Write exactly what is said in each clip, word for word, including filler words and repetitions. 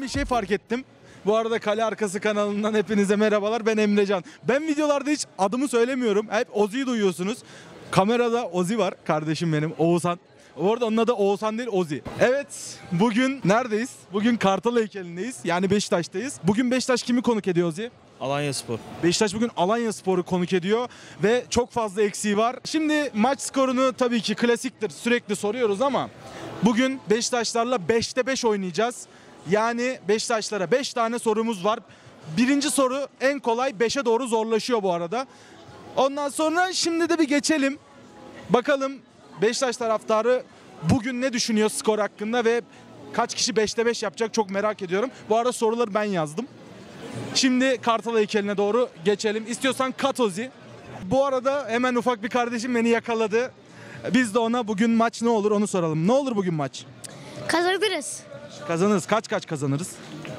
bir şey fark ettim. Bu arada Kale Arkası kanalından hepinize merhabalar. Ben Emrecan. Ben videolarda hiç adımı söylemiyorum. Hep Ozi'yi duyuyorsunuz. Kamerada Ozi var. Kardeşim benim Oğuzhan. Bu arada onun adı Oğuzhan değil, Ozi. Evet, bugün neredeyiz? Bugün Kartal Heykeli'ndeyiz. Yani Beşiktaş'tayız. Bugün Beşiktaş kimi konuk ediyor Ozi? Alanyaspor. Beşiktaş bugün Alanyaspor'u konuk ediyor ve çok fazla eksiği var. Şimdi maç skorunu tabii ki klasiktir, sürekli soruyoruz ama bugün Beşiktaşlarla beşte beş oynayacağız. Yani Beşiktaşlara beş tane sorumuz var. Birinci soru en kolay, beşe doğru zorlaşıyor bu arada. Ondan sonra şimdi de bir geçelim. Bakalım Beşiktaş taraftarı bugün ne düşünüyor skor hakkında ve kaç kişi beşte beş yapacak çok merak ediyorum. Bu arada soruları ben yazdım. Şimdi Kartal Heykeli'ne doğru geçelim. İstiyorsan kat Ozi. Bu arada hemen ufak bir kardeşim beni yakaladı. Biz de ona bugün maç ne olur onu soralım. Ne olur bugün maç? Kazanırız. Kazanırız. Kaç kaç kazanırız?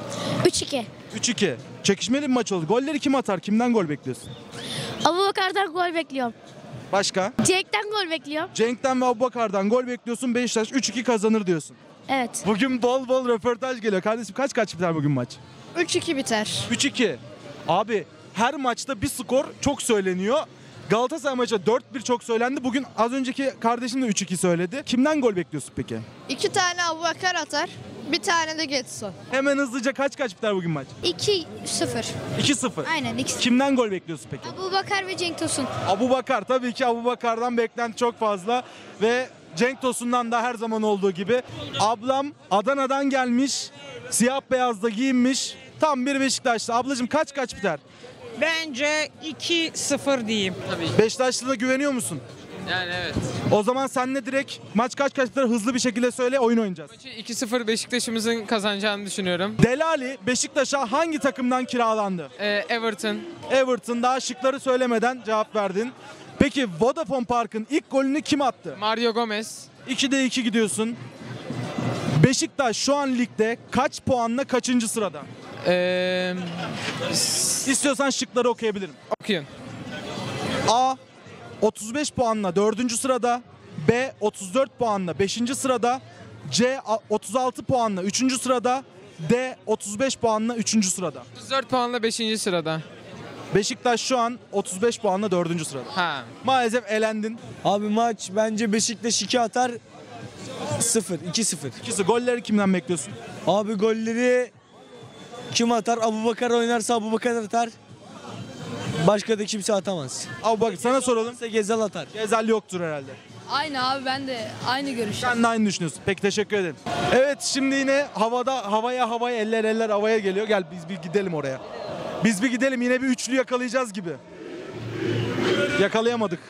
üç iki. üç iki. Çekişmeli bir maç olur. Golleri kim atar? Kimden gol bekliyorsun? Abubakar'dan gol bekliyorum. Başka? Cenk'ten gol bekliyorum. Cenk'ten ve Abubakar'dan gol bekliyorsun. Beşiktaş üç iki kazanır diyorsun. Evet. Bugün bol bol röportaj geliyor. Kardeşim kaç kaç biter bugün maç? üç iki biter. üç iki. Abi her maçta bir skor çok söyleniyor. Galatasaray maçı dört bir çok söylendi. Bugün az önceki kardeşim de üç iki söyledi. Kimden gol bekliyorsun peki? İki tane Abubakar atar, bir tane de Getson. Hemen hızlıca kaç kaç biter bugün maç? iki sıfır. iki sıfır. Aynen ikisi. Kimden gol bekliyorsun peki? Abubakar ve Cenk Tosun. Abubakar. Tabii ki Abubakar'dan beklenti çok fazla. Ve Cenk Tosun'dan da her zaman olduğu gibi. Ablam Adana'dan gelmiş. Siyah beyazda giyinmiş. Tam bir Beşiktaşlı. Ablacığım kaç kaç biter? Bence iki sıfır diyeyim. Beşiktaşlı'na güveniyor musun? Yani evet. O zaman senle direkt maç kaç kaç biter hızlı bir şekilde söyle, oyun oynayacağız. Maçı iki sıfır Beşiktaş'ımızın kazanacağını düşünüyorum. Delali Beşiktaş'a hangi takımdan kiralandı? Ee, Everton. Everton. Daha şıkları söylemeden cevap verdin. Peki Vodafone Park'ın ilk golünü kim attı? Mario Gomez. ikide iki gidiyorsun. Beşiktaş şu an ligde kaç puanla kaçıncı sırada? Ee, İstiyorsan şıkları okuyabilirim. okuyun. A. otuz beş puanla dördüncü sırada. B. otuz dört puanla beşinci sırada. C. otuz altı puanla üçüncü sırada. D. otuz beş puanla üçüncü sırada. otuz dört puanla beşinci sırada. Beşiktaş şu an otuz beş puanla dördüncü sırada. Ha. Maalesef elendin. Abi maç bence Beşiktaş iki atar. sıfır. iki sıfır. İkisi golleri kimden bekliyorsun? Abi golleri kim atar? Abubakar oynarsa Abubakar atar. Başka da kimse atamaz. Abi bak sana soralım. Kimse Gezal atar. Gezel yoktur herhalde. Aynı abi, ben de aynı görüşte. Sen de aynı düşünüyorsun. Peki teşekkür ederim. Evet şimdi yine havada havaya havaya eller eller havaya geliyor. Gel biz bir gidelim oraya. Biz bir gidelim, yine bir üçlü yakalayacağız gibi. Yakalayamadık.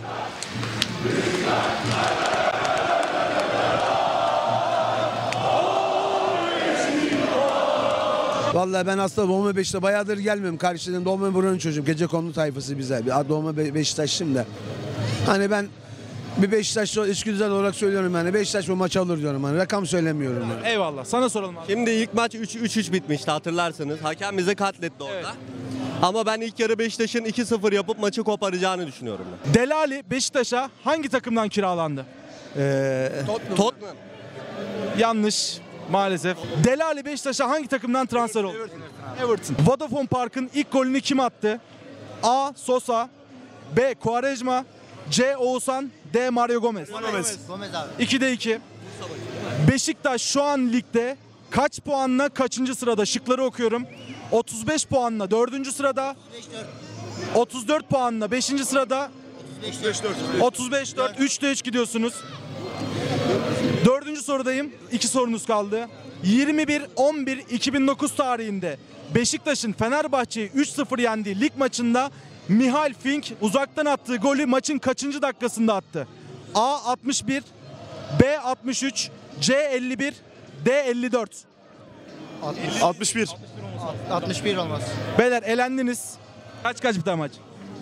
Vallahi ben aslında Doğma Beşiktaş'ta bayağıdır gelmiyorum. Karşıdan Doğma buranın çocuğum. Gecekondu tayfası bize. Bir Doğma Be- Beşiktaşlıyım da. Hani ben bir Beşiktaşlı içgüdüsel olarak söylüyorum yani. Beşiktaş bu maçı alır diyorum hani. Rakam söylemiyorum yani. Eyvallah. Sana soralım abi. Şimdi ilk maç üç üç bitmişti, hatırlarsınız. Hakem bizi katletti orada. Evet. Ama ben ilk yarı Beşiktaş'ın iki sıfır yapıp maçı koparacağını düşünüyorum ben. Delali Beşiktaş'a hangi takımdan kiralandı? Ee, Tottenham. Yanlış. Maalesef. Delali Beşiktaş'a hangi takımdan transfer oldu? Everton. Vodafone Park'ın ilk golünü kim attı? A. Sosa. B. Quaresma. C. Oğuzhan. D. Mario Gomez. Gomez. ikide iki. Beşiktaş şu an ligde kaç puanla kaçıncı sırada? Şıkları okuyorum. otuz beş puanla dördüncü sırada. otuz dört puanla beşinci sırada. otuz beş dört. üçte üç gidiyorsunuz. Dördüncü sorudayım. İki sorunuz kaldı. yirmi bir on bir iki bin dokuz tarihinde Beşiktaş'ın Fenerbahçe'yi üç sıfır yendiği lig maçında Mihail Fink uzaktan attığı golü maçın kaçıncı dakikasında attı? A altmış bir, B altmış üç, C elli bir, D elli dört. altmış bir. altmış bir olmaz. Beyler elendiniz. Kaç kaç biter maç?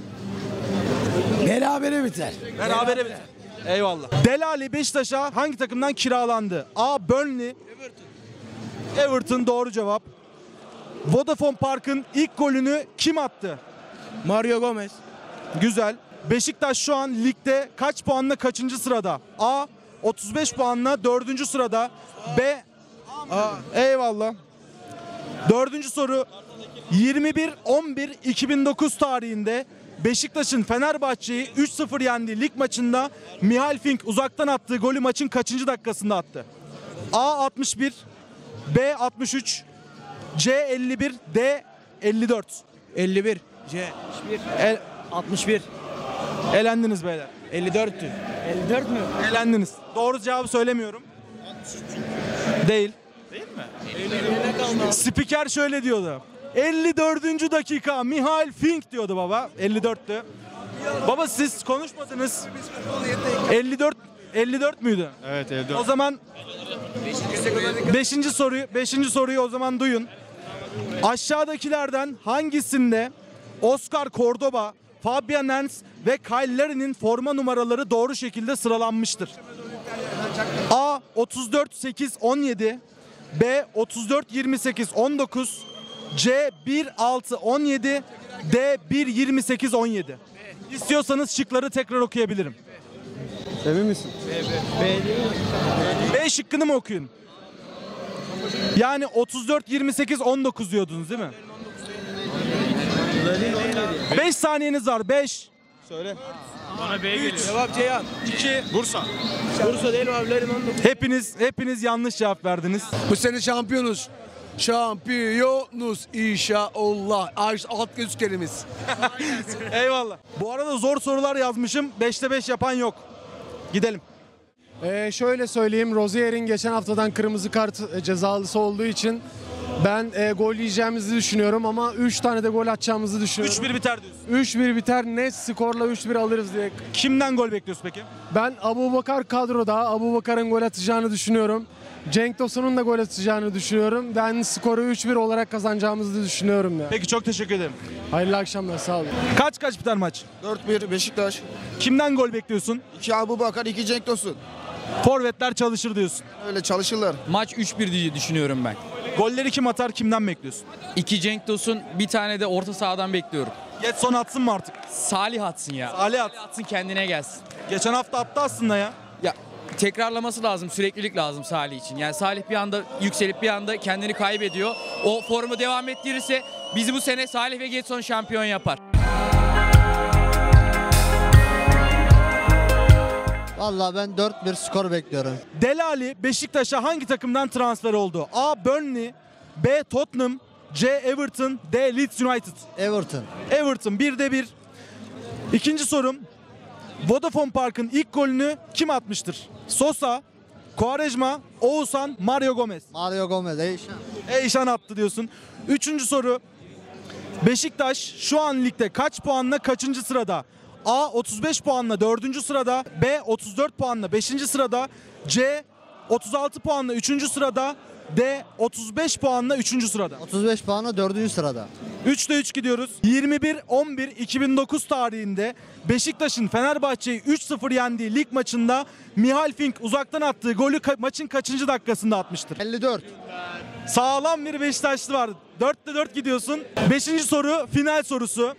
Berabere biter. Berabere biter. Eyvallah. Delali Beşiktaş'a hangi takımdan kiralandı? A. Burnley. Everton. Everton doğru cevap. Vodafone Park'ın ilk golünü kim attı? Mario Gomez. Güzel. Beşiktaş şu an ligde kaç puanla kaçıncı sırada? A. otuz beş puanla dördüncü sırada. B. A. Eyvallah. Dördüncü soru yirmi bir on bir iki bin dokuz tarihinde Beşiktaş'ın Fenerbahçe'yi üç sıfır yendiği lig maçında Mihail Fink uzaktan attığı golü maçın kaçıncı dakikasında attı? A altmış bir, B altmış üç, C elli bir, D elli dört. elli bir. C. El, altmış bir. elendiniz beyler. elli dörttü. elli dört mü? Elendiniz. Doğru cevabı söylemiyorum. Değil. Değil mi? Spiker şöyle diyordu. elli dördüncü dakika Mihail Fink diyordu baba. elli dörttü. Baba siz konuşmadınız. elli dört elli dört müydü? Evet elli O dört. zaman beşinci soruyu beşinci soruyu o zaman duyun. Aşağıdakilerden hangisinde Oscar Cordoba, Fabian Ernst ve Kyle Larin'in forma numaraları doğru şekilde sıralanmıştır? A otuz dört sekiz on yedi, B otuz dört yirmi sekiz on dokuz, C bir altı on yedi, D bir yirmi sekiz on yedi. İstiyorsanız şıkları tekrar okuyabilirim. Emin misin? B şıkkını mı okuyun? Yani otuz dört yirmi sekiz on dokuz diyordunuz değil mi? beş saniyeniz var. beş. Söyle. Cevap Ceyhan. iki. Bursa. Bursa değil mi abilerin on dokuz? Hepiniz hepiniz yanlış cevap verdiniz. Bu sene şampiyonuz. Şampiyonuz inşallah. Arş alt göz kelimiz. Eyvallah. Bu arada zor sorular yazmışım. beşte beş yapan yok. Gidelim. Ee, şöyle söyleyeyim, Rozier'in geçen haftadan kırmızı kart e, cezalısı olduğu için ben e, gol yiyeceğimizi düşünüyorum ama üç tane de gol atacağımızı düşünüyorum. üç bir biter diyorsun. üç bir biter, net skorla üç bir alırız diye. Kimden gol bekliyorsun peki? Ben Abubakar kadroda, Abubakar'ın gol atacağını düşünüyorum. Cenk Tosun'un da gol atacağını düşünüyorum. Ben skoru üç bir olarak kazanacağımızı düşünüyorum ya. Peki çok teşekkür ederim. Hayırlı akşamlar, sağ olun. Kaç kaç biter maç? dört bir Beşiktaş. Kimden gol bekliyorsun? iki Abubakar, iki Cenk Tosun. Forvetler çalışır diyorsun. Öyle çalışırlar. Maç üç bir diye düşünüyorum ben. Golleri kim atar, kimden bekliyorsun? iki Cenk Tosun, bir tane de orta sahadan bekliyorum. Getson atsın mı artık? Salih atsın ya. Salih at. atsın, kendine gelsin. Geçen hafta attı aslında ya. Ya tekrarlaması lazım, süreklilik lazım Salih için. Yani Salih bir anda yükselip bir anda kendini kaybediyor. O formu devam ettirirse bizi bu sene Salih ve Getson şampiyon yapar. Vallahi ben dört bir skor bekliyorum. Delali Beşiktaş'a hangi takımdan transfer oldu? A. Burnley, B. Tottenham, C. Everton, D. Leeds United. Everton. Everton birde bir. İkinci sorum. Vodafone Park'ın ilk golünü kim atmıştır? Sosa, Quaresma, Oğuzhan, Mario Gomez. Mario Gomez. Eyşan. Eyşan attı diyorsun. Üçüncü soru. Beşiktaş şu an ligde kaç puanla kaçıncı sırada? A. otuz beş puanla dördüncü sırada, B. otuz dört puanla beşinci sırada, C. otuz altı puanla üçüncü sırada, D. otuz beş puanla üçüncü sırada. otuz beş puanla dördüncü sırada. üçte üç gidiyoruz. yirmi bir on bir iki bin dokuz tarihinde Beşiktaş'ın Fenerbahçe'yi üç sıfır yendiği lig maçında Mihail Fink uzaktan attığı golü ka- maçın kaçıncı dakikasında atmıştır? elli dört. Sağlam bir Beşiktaşlı var. dörtte dört gidiyorsun. Beşinci soru final sorusu.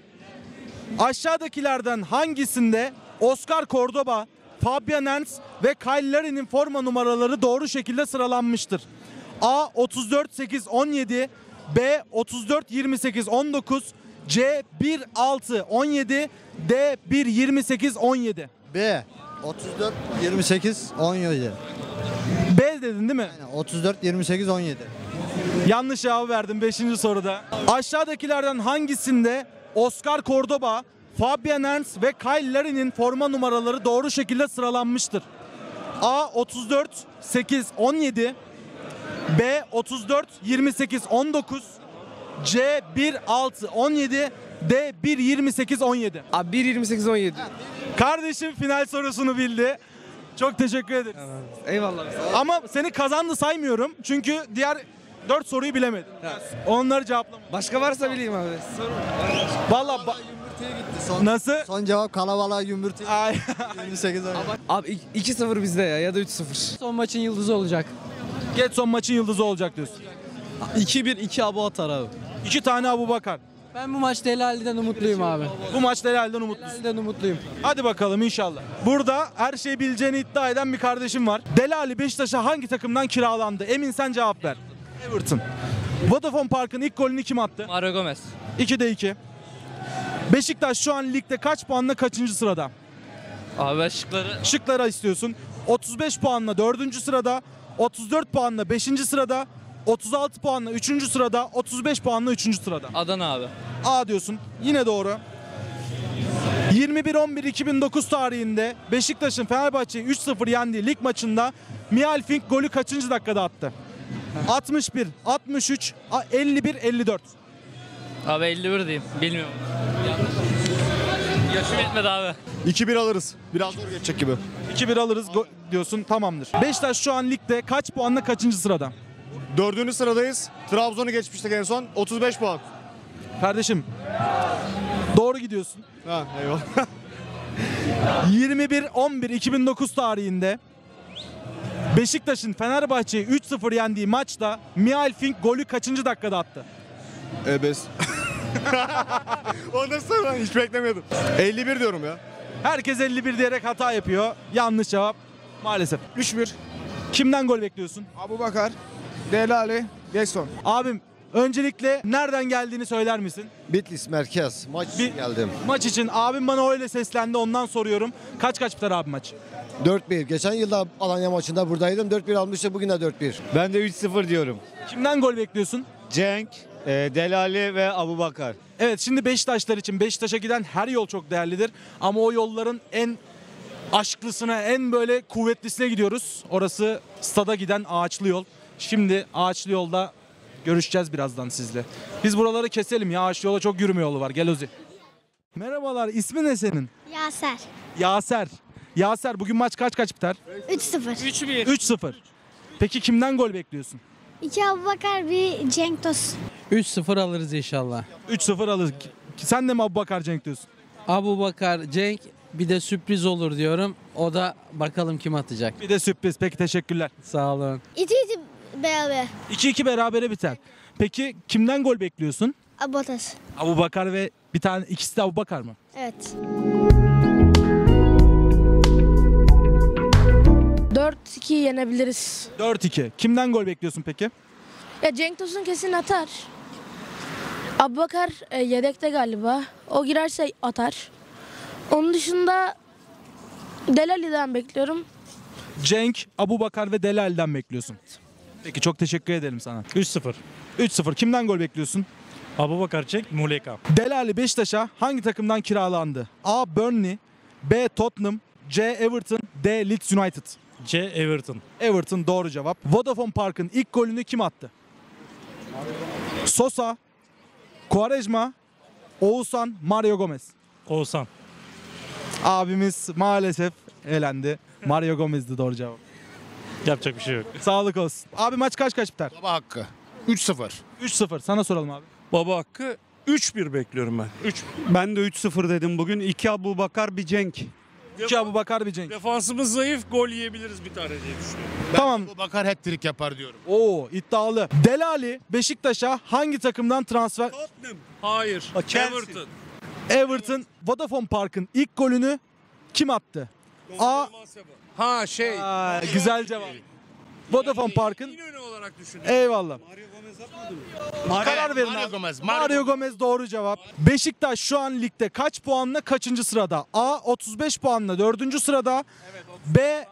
Aşağıdakilerden hangisinde Oscar Cordoba, Fabian Ernst ve Kyle Larin'in forma numaraları doğru şekilde sıralanmıştır? A. otuz dört sekiz on yedi, B. otuz dört yirmi sekiz on dokuz, C. bir altı on yedi, D. bir yirmi sekiz on yedi. B. otuz dört yirmi sekiz on yedi. B dedin değil mi? Aynen, otuz dört yirmi sekiz on yedi. Yanlış cevabı verdim beşinci soruda. Aşağıdakilerden hangisinde Oscar Cordoba, Fabian Ernst ve Kyle Larin'in forma numaraları doğru şekilde sıralanmıştır? A. otuz dört sekiz on yedi, B. otuz dört yirmi sekiz on dokuz, C. bir altı on yedi, D. bir yirmi sekiz on yedi. Abi bir yirmi sekiz on yedi. Kardeşim final sorusunu bildi. Çok teşekkür ederiz. Eyvallah. Ama seni kazandı saymıyorum. Çünkü diğer dört soruyu bilemedin. Onları cevaplamadım. Başka varsa bileyim abi. Vallahi ba- Son, nasıl? son cevap kalabalığa gümbürtü. Ay. yirmi sekiz on yedi. Abi iki sıfır bizde ya ya da üç sıfır. Son maçın yıldızı olacak. Getson maçın yıldızı olacak diyorsun. iki bir iki Abu atar abi. İki tane Abubakar. Ben bu maçta Delali'den umutluyum abi. Bu maçta helalden umutlusun. Delali'den umutluyum. Hadi bakalım inşallah. Burada her şeyi bileceğini iddia eden bir kardeşim var. Delali Beşiktaş'a hangi takımdan kiralandı? Emin sen cevap ver. Everton. Vodafone Park'ın ilk golünü kim attı? Mario Gomez. ikide iki. Beşiktaş şu an ligde kaç puanla kaçıncı sırada? Abi şıkları. Şıklara istiyorsun. otuz beş puanla dördüncü sırada, otuz dört puanla beşinci sırada, otuz altı puanla üçüncü sırada, otuz beş puanla üçüncü sırada. Adana abi. A diyorsun. Yine doğru. yirmi bir on bir iki bin dokuz tarihinde Beşiktaş'ın Fenerbahçe'yi üç sıfır yendiği lig maçında Mihail Fink golü kaçıncı dakikada attı? altmış bir, altmış üç, elli bir, elli dört. Abi elli bir diyeyim. Bilmiyorum. Yaşım yetmedi abi. iki bir alırız. Biraz zor geçecek gibi. iki bir alırız go- diyorsun, tamamdır. Beşiktaş şu an ligde kaç puanla kaçıncı sırada? Dördüncü sıradayız. Trabzon'u geçmiştik en son. otuz beş puan. Kardeşim doğru gidiyorsun. Ha eyvallah. yirmi bir on bir iki bin dokuz tarihinde Beşiktaş'ın Fenerbahçe'yi üç sıfır yendiği maçta Mihail Fink golü kaçıncı dakikada attı? Ebes. O nasıl ben hiç beklemiyordum. elli bir diyorum ya. Herkes elli bir diyerek hata yapıyor. Yanlış cevap maalesef. üç bir. Kimden gol bekliyorsun? Abubakar, Delali, Getson. Abim öncelikle nereden geldiğini söyler misin? Bitlis merkez. Maç Bir- geldim. Maç için abim bana öyle seslendi, ondan soruyorum. Kaç kaç biter abi maç? dört bir. Geçen yılda Alanya maçında buradaydım. dört bir almıştı. Bugün de dört bir. Ben de üç sıfır diyorum. Kimden gol bekliyorsun? Cenk, e, Delali ve Abubakar. Evet, şimdi Beşiktaşlar için Beşiktaş'a giden her yol çok değerlidir. Ama o yolların en aşklısına, en böyle kuvvetlisine gidiyoruz. Orası stada giden Ağaçlı Yol. Şimdi Ağaçlı Yol'da görüşeceğiz birazdan sizle. Biz buraları keselim ya, Ağaçlı Yol'a çok yürüme yolu var. Gel Ozi. Merhabalar, ismi ne senin? Yaser. Yaser. Yaser, bugün maç kaç kaç biter? üç sıfır. üç bir. üç sıfır. Peki kimden gol bekliyorsun? iki Abubakar, bir Cenk Tosun. üç sıfır alırız inşallah. üç sıfır alır. Sen de mi Abubakar Cenk diyorsun? Abubakar, Cenk, bir de sürpriz olur diyorum. O da bakalım kim atacak. Bir de sürpriz. Peki, teşekkürler. Sağ olun. İti iti beraber. iki iki berabere biter. Peki kimden gol bekliyorsun? Abotas. Abubakar ve bir tane, ikisi de Abubakar mı? Evet. dört iki yenebiliriz. dört iki. Kimden gol bekliyorsun peki? Ya Cenk Tosun kesin atar. Abubakar e, yedekte galiba. O girerse atar. Onun dışında Delali'den bekliyorum. Cenk, Abubakar ve Delal'den bekliyorsun. Peki, çok teşekkür ederim sana. üç sıfır. üç sıfır. Kimden gol bekliyorsun? Abubakar Cenk, Muleka. Delali Beşiktaş'a hangi takımdan kiralandı? A. Burnley, B. Tottenham, C. Everton, D. Leeds United. C. Everton. Everton doğru cevap. Vodafone Park'ın ilk golünü kim attı? Sosa, Quaresma, Oğuzhan, Mario Gomez. Oğuzhan. Abimiz maalesef elendi. Mario Gomez'di doğru cevap. Yapacak bir şey yok. Sağlık olsun. Abi maç kaç kaç biter? Baba hakkı. üç sıfır. üç sıfır. Sana soralım abi. Baba hakkı üç bir bekliyorum ben. üç. Ben de üç sıfır dedim bugün. iki Abubakar, bir Cenk. İki Abubakar, bir Cenk. Defansımız zayıf, gol yiyebiliriz bir tane diye düşünüyorum. Tamam. Bu Bakar hat-trick yapar diyorum. Oo, iddialı. Delali Beşiktaş'a hangi takımdan transfer? Tottenham. Hayır. Everton. Everton. Vodafone Park'ın ilk golünü kim attı? A. Ha şey. Aa, güzel cevap. Vodafone Park'ın. İnönü olarak düşündüm. Eyvallah. Mario Gomez atmadı mı? Karar verin Mario abi. Gomez. Mario Gomez doğru cevap. Beşiktaş şu an ligde kaç puanla kaçıncı sırada? A. otuz beş puanla dördüncü sırada. B.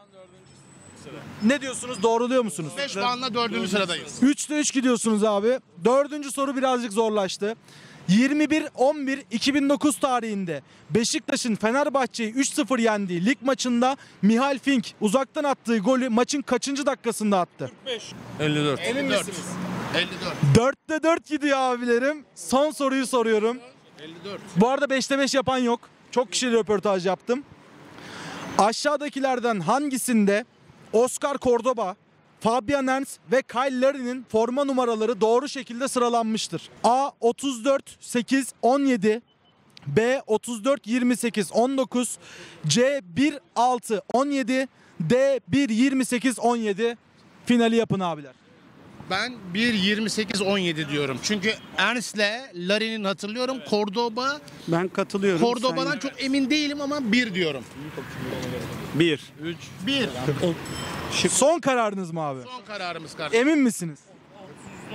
Ne diyorsunuz? Doğruluyor musunuz? beş puanla dördüncü sıradayız. üçte üç gidiyorsunuz abi. Dördüncü soru birazcık zorlaştı. yirmi bir on bir iki bin dokuz tarihinde Beşiktaş'ın Fenerbahçe'yi üç sıfır yendiği lig maçında Mihail Fink uzaktan attığı golü maçın kaçıncı dakikasında attı? elli dört. Emin dört. misiniz? elli dört. dörtte dört gidiyor abilerim. Son soruyu soruyorum. elli dört. Bu arada beşte beş yapan yok. Çok kişiyle röportaj yaptım. Aşağıdakilerden hangisinde Oscar Cordoba, Fabian Ernst ve Kyle Larin'in forma numaraları doğru şekilde sıralanmıştır? A. otuz dört sekiz on yedi, B. otuz dört yirmi sekiz on dokuz, C. bir altı on yedi, D. bir yirmi sekiz on yedi. Finali yapın abiler. Ben bir yirmi sekiz on yedi diyorum. Çünkü Ernst'le Larin'in hatırlıyorum. Cordoba, Ben katılıyorum. Cordoba'dan çok emin değilim ama bir diyorum. bir. bir. Son kararınız mı abi? Son kararımız kardeşim. Emin misiniz? E,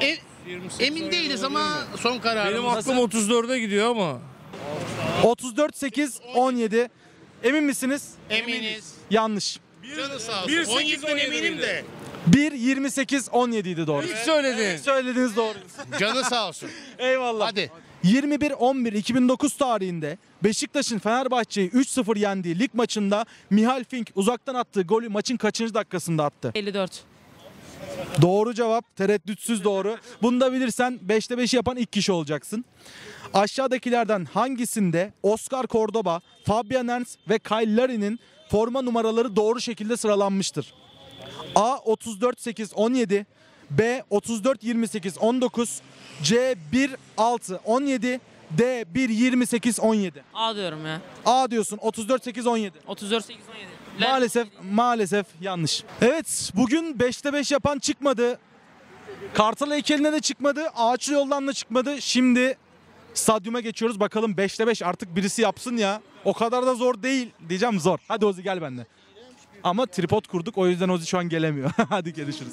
Emin değiliz ama son kararımız. Benim aklım otuz dörde gidiyor ama. otuz dört sekiz on yedi. Emin misiniz? Eminiz. Yanlış. Canı sağ olsun. bir sekiz on yediden eminim de. bir yirmi sekiz on yedi idi doğru. İlk söyledin. Söylediğiniz doğru. Canı sağ olsun. Eyvallah. Hadi. yirmi bir on bir iki bin dokuz tarihinde Beşiktaş'ın Fenerbahçe'yi üç sıfır yendiği lig maçında Mihal Fink uzaktan attığı golü maçın kaçıncı dakikasında attı? elli dört. Doğru cevap. Tereddütsüz doğru. Bunu da bilirsen beşte beş yapan ilk kişi olacaksın. Aşağıdakilerden hangisinde Oscar Cordoba, Fabian Ernst ve Kyle Larin'in forma numaraları doğru şekilde sıralanmıştır? A otuz dört sekiz on yedi, B otuz dört yirmi sekiz on dokuz, C bir altı on yedi, D bir yirmi sekiz on yedi. A diyorum ya. A diyorsun otuz dört sekiz on yedi. otuz dört sekiz on yedi. Maalesef maalesef yanlış. Evet, bugün beşte beş yapan çıkmadı. Kartal heykeline de çıkmadı. Ağaçlı yoldan da çıkmadı. Şimdi stadyuma geçiyoruz. Bakalım beşte beş artık birisi yapsın ya. O kadar da zor değil. Diyeceğim zor. Hadi Ozi gel benimle. Ama tripod kurduk. O yüzden Ozi şu an gelemiyor. Hadi görüşürüz.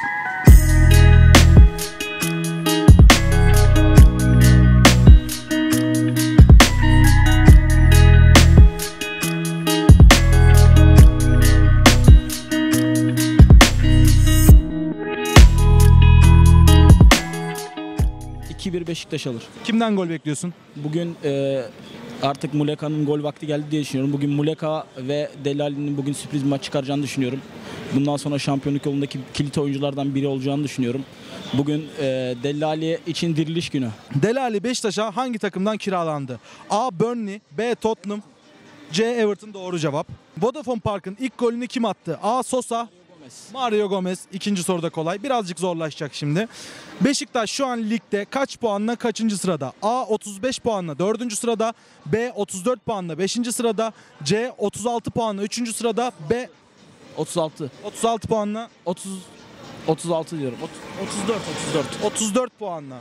iki bir Beşiktaş alır. Kimden gol bekliyorsun? Bugün e, artık Muleka'nın gol vakti geldi diye düşünüyorum. Bugün Muleka ve Delali'nin bugün sürpriz bir maç çıkaracağını düşünüyorum. Bundan sonra şampiyonluk yolundaki kilit oyunculardan biri olacağını düşünüyorum. Bugün e, Delali için diriliş günü. Delali Beşiktaş'a hangi takımdan kiralandı? A. Burnley, B. Tottenham, C. Everton doğru cevap. Vodafone Park'ın ilk golünü kim attı? A. Sosa, Mario Gomez. İkinci soruda kolay. Birazcık zorlaşacak şimdi. Beşiktaş şu an ligde kaç puanla kaçıncı sırada? A. otuz beş puanla dördüncü sırada, B. otuz dört puanla beşinci sırada, C. otuz altı puanla üçüncü sırada, B. otuz altı. otuz altı puanla otuz otuz altı diyorum. otuz dört otuz dört. otuz dört puanla.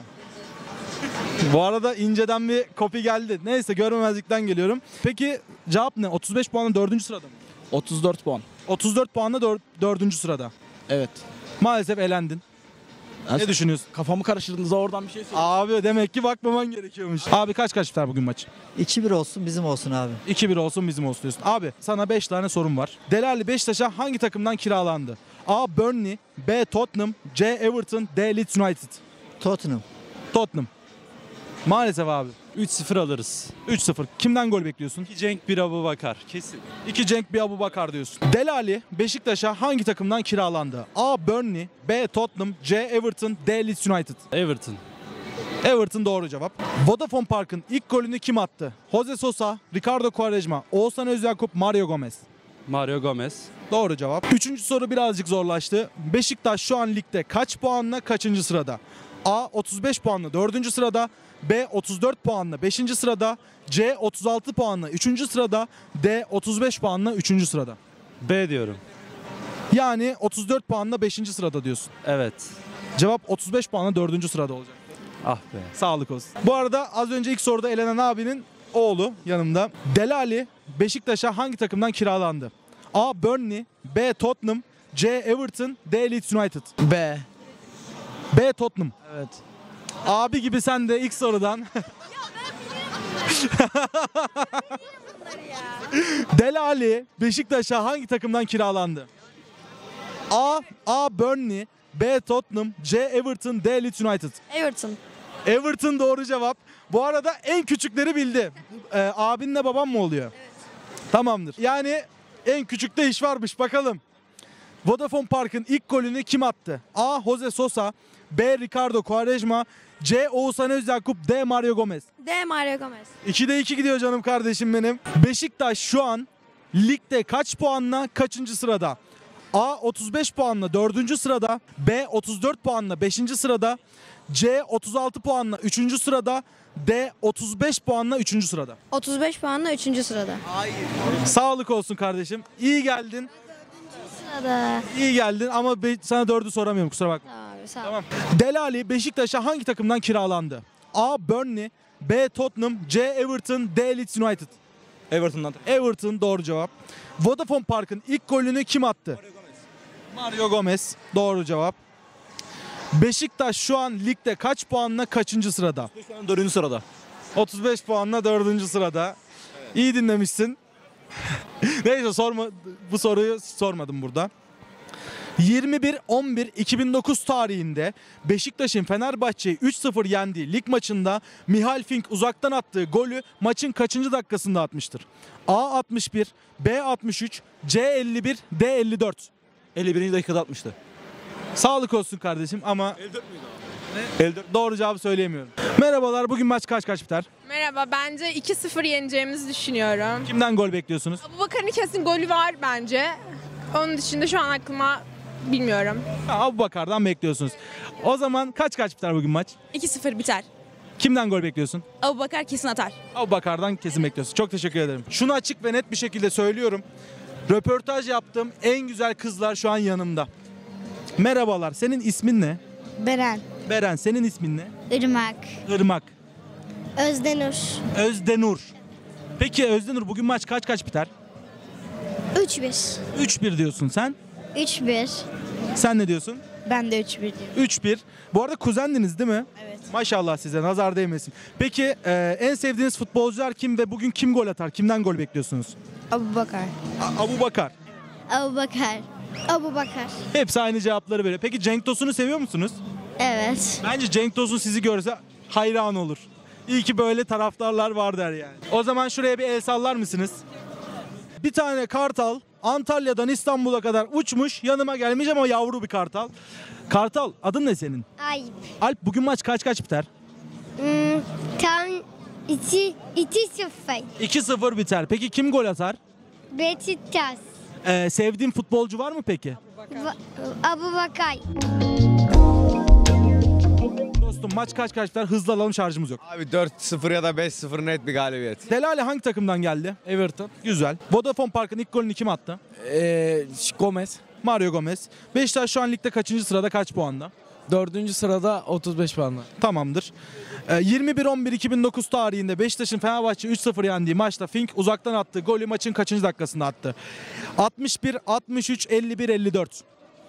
Bu arada inceden bir kopya geldi. Neyse görmemezlikten geliyorum. Peki cevap ne? otuz beş puanla dördüncü sırada mı? otuz dört puan. otuz dört puanla dördüncü sırada. Evet. Maalesef elendin. Ne düşünüyorsun? Kafamı karıştırdınız, oradan bir şey söyle. Abi demek ki bakmaman gerekiyormuş. Abi kaç kaç biter bugün maç? iki bir olsun bizim olsun abi. iki bir olsun bizim olsun diyorsun. Abi sana beş tane sorum var. Delali Beşiktaş'a hangi takımdan kiralandı? A. Burnley, B. Tottenham, C. Everton, D. Leeds United. Tottenham. Tottenham. Maalesef abi. üç sıfır alırız. üç sıfır. Kimden gol bekliyorsun? iki Cenk bir Abubakar. Kesin. iki Cenk bir Abubakar diyorsun. Delali Beşiktaş'a hangi takımdan kiralandı? A. Burnley, B. Tottenham, C. Everton, D. Leeds United. Everton. Everton doğru cevap. Vodafone Park'ın ilk golünü kim attı? Jose Sosa, Ricardo Quaresma, Oğuzhan Özyakup, Mario Gomez. Mario Gomez. Doğru cevap. Üçüncü soru birazcık zorlaştı. Beşiktaş şu an ligde kaç puanla kaçıncı sırada? A. otuz beş puanla dördüncü sırada, B. otuz dört puanla beşinci sırada, C. otuz altı puanla üçüncü sırada, D. otuz beş puanla üçüncü sırada. B diyorum. Yani otuz dört puanla beşinci sırada diyorsun. Evet. Cevap otuz beş puanla dördüncü sırada olacak. Ah be. Sağlık olsun. Bu arada az önce ilk soruda elenen abinin oğlu yanımda. Delali Beşiktaş'a hangi takımdan kiralandı? A. Burnley, B. Tottenham, C. Everton, D. Leeds United. B. B. Tottenham. Evet. Abi gibi sen de ilk sorudan. Delali Beşiktaş'a hangi takımdan kiralandı? A. A. Burnley, B. Tottenham, C. Everton, D. Leeds United. Everton. Everton doğru cevap. Bu arada en küçükleri bildi. Ee, abinle babam mı oluyor? Evet. Tamamdır. Yani en küçükte iş varmış bakalım. Vodafone Park'ın ilk golünü kim attı? A. Jose Sosa, B. Ricardo Quaresma, C. Oğuzhan Özyakup, D. Mario Gomez. D. Mario Gomez. ikide iki gidiyor canım kardeşim benim. Beşiktaş şu an ligde kaç puanla kaçıncı sırada? A. otuz beş puanla dördüncü sırada, B. otuz dört puanla beşinci sırada, C. otuz altı puanla üçüncü sırada, D. otuz beş puanla üçüncü sırada. otuz beş puanla üçüncü sırada. Sağlık olsun kardeşim. İyi geldin. Sırada. İyi geldin ama be- sana dördü soramıyorum, kusura bakma. Tamam abi sağ ol. Tamam. Delali Beşiktaş'a hangi takımdan kiralandı? A. Burnley, B. Tottenham, C. Everton, D. Leeds United. Everton'dan. Everton doğru cevap. Vodafone Park'ın ilk golünü kim attı? Mario Gomez. Mario Gomez doğru cevap. Beşiktaş şu an ligde kaç puanla kaçıncı sırada? Şu an dördüncü sırada. otuz beş puanla dördüncü sırada. İyi dinlemişsin. Neyse sorma, bu soruyu sormadım burada. yirmi bir on bir iki bin dokuz tarihinde Beşiktaş'ın Fenerbahçe'yi üç sıfır yendiği lig maçında Mihail Fink uzaktan attığı golü maçın kaçıncı dakikasında atmıştır? A altmış bir, B altmış üç, C elli bir, D elli dört. elli birinci dakikada atmıştı. Sağlık olsun kardeşim ama elli dört müydü elli dört. Doğru cevabı söyleyemiyorum. Merhabalar, bugün maç kaç kaç biter? Merhaba, bence iki sıfır yeneceğimizi düşünüyorum. Kimden gol bekliyorsunuz? Abubakar'ın kesin golü var bence. Onun dışında şu an aklıma bilmiyorum. Ha, Abubakar'dan bekliyorsunuz. O zaman kaç kaç biter bugün maç? iki sıfır biter. Kimden gol bekliyorsun? Abubakar kesin atar. Abubakar'dan kesin bekliyorsun. Çok teşekkür ederim. Şunu açık ve net bir şekilde söylüyorum. Röportaj yaptığım en güzel kızlar şu an yanımda. Merhabalar. Senin ismin ne? Beren. Beren. Senin ismin ne? Irmak. Irmak. Özdenur. Özdenur. Peki Özdenur, bugün maç kaç kaç biter? üç bir. üç bir diyorsun sen. üç bir. Sen ne diyorsun? Ben de üç bir diyorum. üç bir. Bu arada kuzendiniz değil mi? Evet. Maşallah size, nazar değmesin. Peki e, en sevdiğiniz futbolcular kim ve bugün kim gol atar? Kimden gol bekliyorsunuz? Abubakar. A- Abubakar. Abubakar. Abubakar. Hepsi aynı cevapları veriyor. Peki Cenk Tosun'u seviyor musunuz? Evet. Bence Cenk Tosun sizi görse hayran olur. İyi ki böyle taraftarlar var der yani. O zaman şuraya bir el sallar mısınız? Bir tane kartal Antalya'dan İstanbul'a kadar uçmuş, yanıma gelmiş ama yavru bir kartal. Kartal, adın ne senin? Ayıp. Alp, bugün maç kaç kaç biter? Hmm, tam iki, iki sıfır. iki sıfır biter. Peki kim gol atar? Beşiktaş. Ee, sevdiğin futbolcu var mı peki? Va- Abubakar. Dostum, maç kaç kaç biter? Hızlı alalım, şarjımız yok. Abi dört sıfır ya da beş sıfır net bir galibiyet. Delali hangi takımdan geldi? Everton. Güzel. Vodafone Park'ın ilk golünü kim attı? Ee, Gomez. Mario Gomez. Beşiktaş şu an ligde kaçıncı sırada, kaç puanda? Dördüncü sırada otuz beş puanla. Tamamdır. Ee, yirmi bir on bir iki bin dokuz tarihinde Beşiktaş'ın Fenerbahçe üç sıfır yendiği maçta Fink uzaktan attığı golü maçın kaçıncı dakikasında attı? altmış bir, altmış üç, elli bir, elli dört.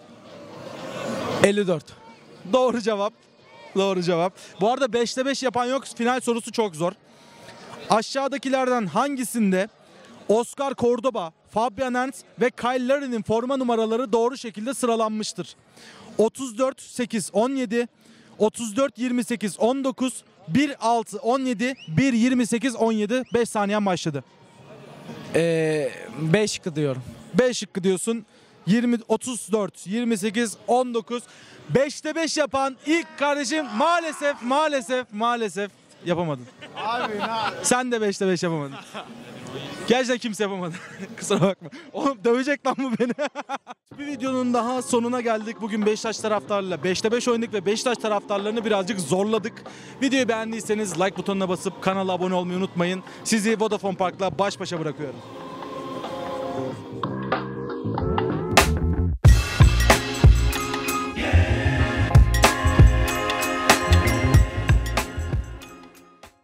elli dört. Doğru cevap. Doğru cevap. Bu arada beşte beş yapan yok. Final sorusu çok zor. Aşağıdakilerden hangisinde Oscar Cordoba, Fabian Ernst ve Kyle Larin'in forma numaraları doğru şekilde sıralanmıştır? otuz dört, sekiz, on yedi, otuz dört, yirmi sekiz, on dokuz, bir, altı, on yedi, bir, yirmi sekiz, on yedi. beş saniyen başladı. Ee, B şıkkı diyorum. B şıkkı diyorsun. yirmi, otuz dört, yirmi sekiz, on dokuz. beşte beş yapan ilk kardeşim maalesef maalesef maalesef yapamadın. Abi ne? Sen de beşte beş yapamadın. Gerçekten kimse yapamadı. Kusura bakma. Oğlum dövecek lan bu beni. Bir videonun daha sonuna geldik. Bugün Beşiktaş taraftarlarıyla beşte beş oynadık ve Beşiktaş taraftarlarını birazcık zorladık. Videoyu beğendiyseniz like butonuna basıp kanala abone olmayı unutmayın. Sizi Vodafone Park'la baş başa bırakıyorum.